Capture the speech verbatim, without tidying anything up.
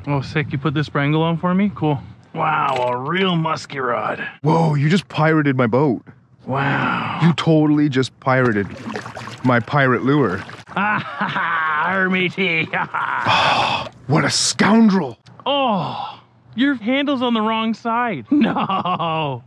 Oh, sick. You put this Brangle on for me? Cool. Wow, a real musky rod. Whoa, you just pirated my boat. Wow. You totally just pirated my pirate lure. Ah, ha, ha, Hermity. Oh, what a scoundrel. Oh, your handle's on the wrong side. No.